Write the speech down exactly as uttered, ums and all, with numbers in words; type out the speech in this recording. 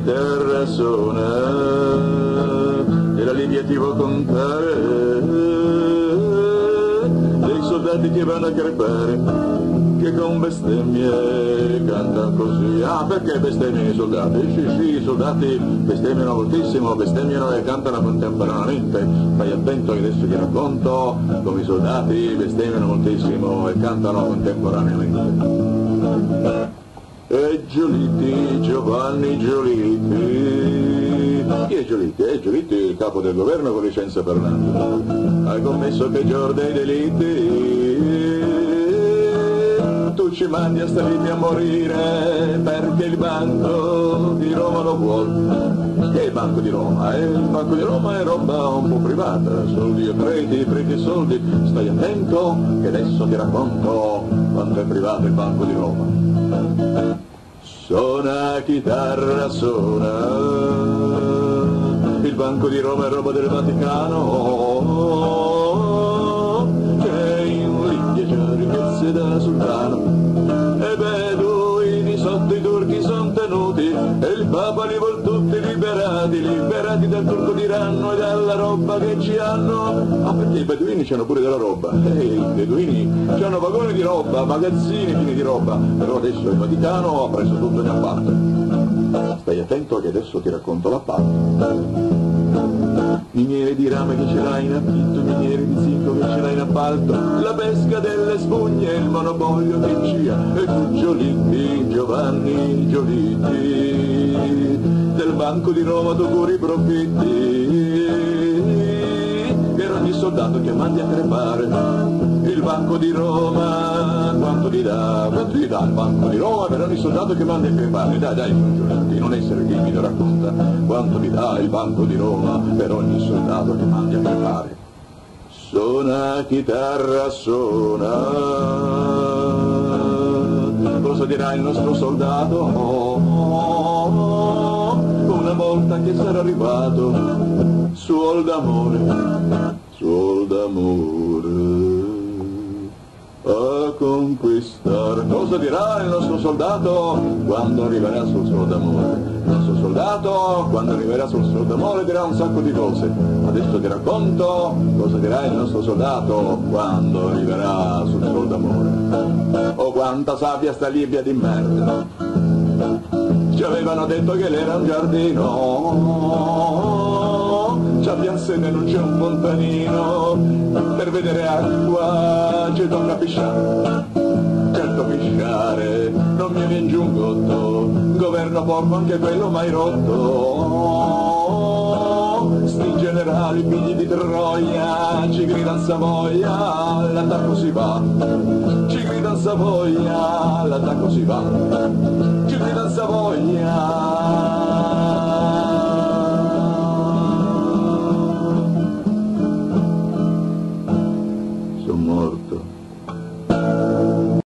chitarra suona e l'allineativo contare dei soldati che vanno a crepare, che con bestemmie cantano così. Ah, perché bestemmiano i soldati? Sì, sì, i soldati bestemmiano moltissimo, bestemmiano e cantano contemporaneamente. Stai attento che adesso ti racconto come i soldati bestemmiano moltissimo e cantano contemporaneamente. E Giolitti, Giovanni Giolitti. Chi è Giolitti? È Giolitti, il capo del governo con licenza Fernando. Hai commesso il peggior dei delitti. Tu ci mandi a starmi a morire perché il Banco di Roma lo vuole. Che è il Banco di Roma? Eh, il Banco di Roma è roba un po' privata, soldi e preti, preti e soldi. Stai attento che adesso ti racconto quanto è privato il Banco di Roma. Suona chitarra, suona, il Banco di Roma è roba del Vaticano, c'è in Libia c'è ricchezze da sultano, e beduini sotto i turchi son tenuti, e il Papa li vuol tutti liberati, liberati dal turco tiranno e dalla roba che ci hanno. Ah, perché i beduini c'hanno pure della roba, eh, i beduini c'hanno vagoni di roba, magazzini pieni di roba, però adesso il Vaticano ha preso tutto in appalto. Stai attento che adesso ti racconto l'appalto. Miniere di rame che ce l'hai in affitto, miniere di zinco che ce l'hai in appalto, la pesca delle spugne, il monopolio che ci ha, e tu Giolitti, Giovanni Giolitti, del Banco di Roma tu curi i profitti, per ogni soldato che mandi a crepare, il Banco di Roma, quanto ti dà, quanto ti dà il Banco di Roma per ogni soldato che mandi a crepare, dai dai Giolitti, non essere timido, racconta, quanto ti dà il Banco di Roma per ogni soldato che mandi a crepare. Suona chitarra, suona, cosa dirà il nostro soldato? Una volta che sarà arrivato, suol d'amore, suol d'amore a conquistare. Cosa dirà il nostro soldato quando arriverà sul suo d'amore? Il nostro soldato quando arriverà sul suo d'amore dirà un sacco di cose. Adesso ti racconto cosa dirà il nostro soldato quando arriverà sul suo d'amore. Oh, quanta sabbia sta Libia di merda, ci avevano detto che l'era un giardino, c'abbiamo sede non c'è un fontanino, per vedere acqua ci tocca pisciare, certo pisciare, non mi viene giù un gotto, governo porco anche quello mai rotto, sti generali figli di Troia, ci grida Savoia, l'attacco si va, ci grida Savoia, l'attacco si va, ci grida Savoia,